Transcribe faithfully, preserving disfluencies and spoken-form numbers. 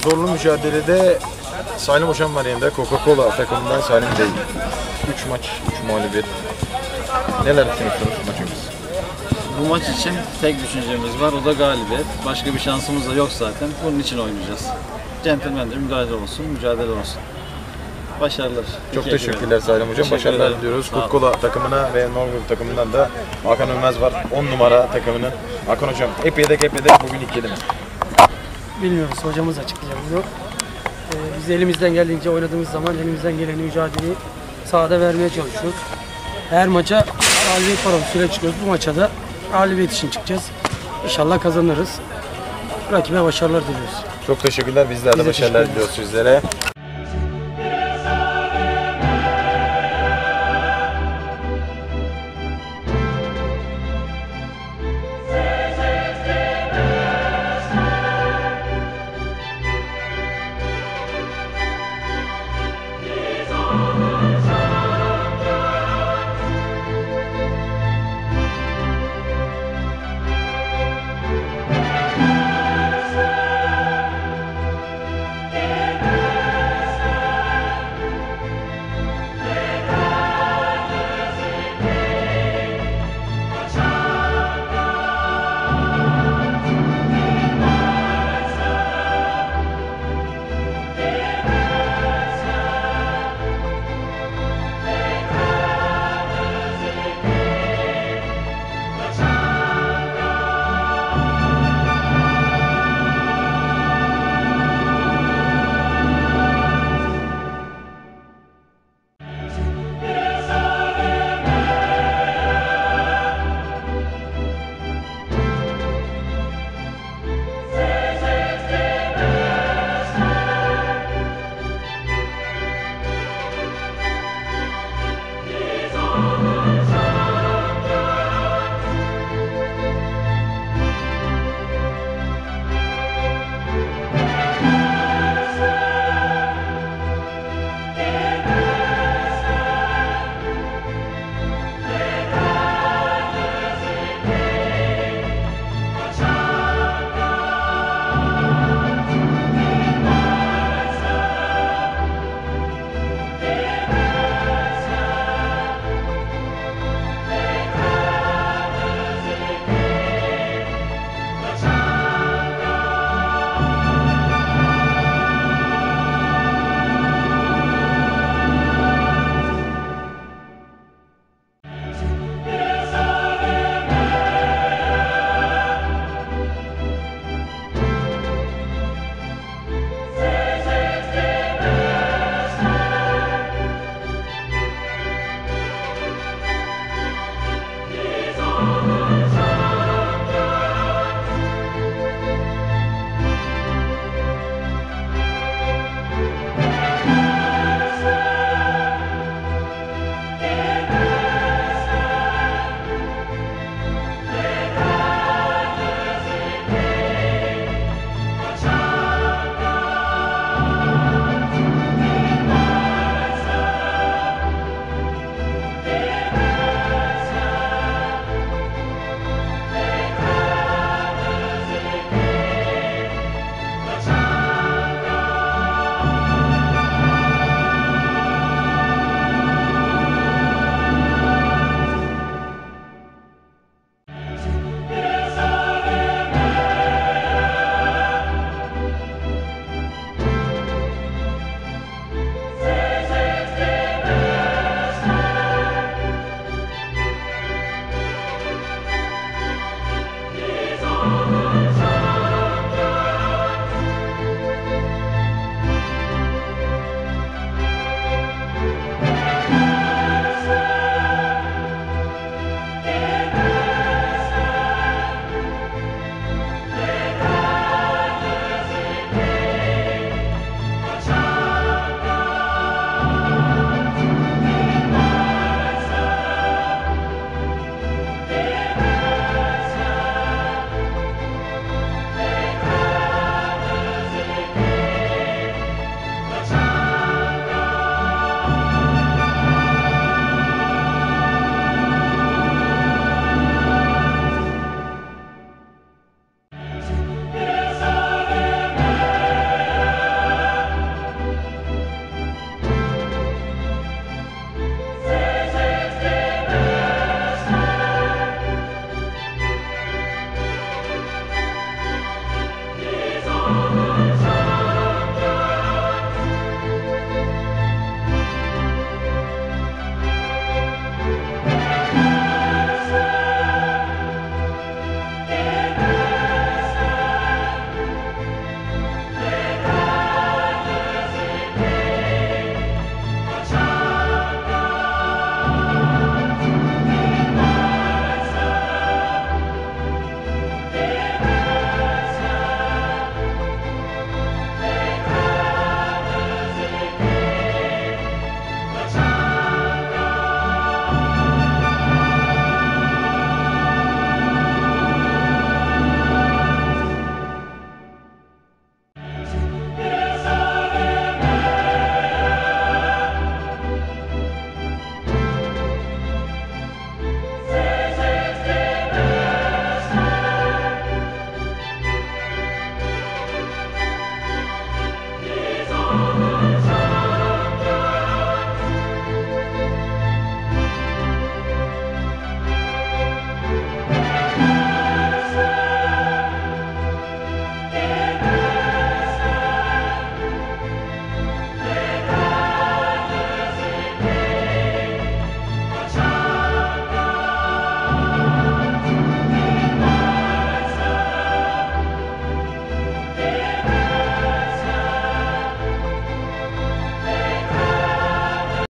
zorlu mücadelede Salim Hocam var yanında. Coca-Cola takımından Salim Bey. üç maç, üç mağlubiyet. Neler düşünüyorsunuz maçımız? Bu maç için tek düşüncemiz var, o da galibiyet. Başka bir şansımız da yok zaten. Bunun için oynayacağız. Centilmence mücadele olsun, mücadele olsun. Başarılar. Çok Peki, teşekkürler Salim Hocam. Başarılar diliyoruz. Coca-Cola takımına ve Norwood takımından da Hakan Ölmez var. on numara takımının. Hakan Hocam, hep yedek hep yedek bugün ilk yedim. Bilmiyoruz, hocamız açıklayacak bunu. Ee, biz elimizden geldiğince oynadığımız zaman elimizden gelen mücadeleyi sahada vermeye çalışıyoruz. Her maça galibiyet var, süre çıkıyoruz. Bu maça da galibiyet için çıkacağız. İnşallah kazanırız. Rakibe başarılar diliyoruz. Çok teşekkürler. Bizler de başarılar diliyoruz sizlere.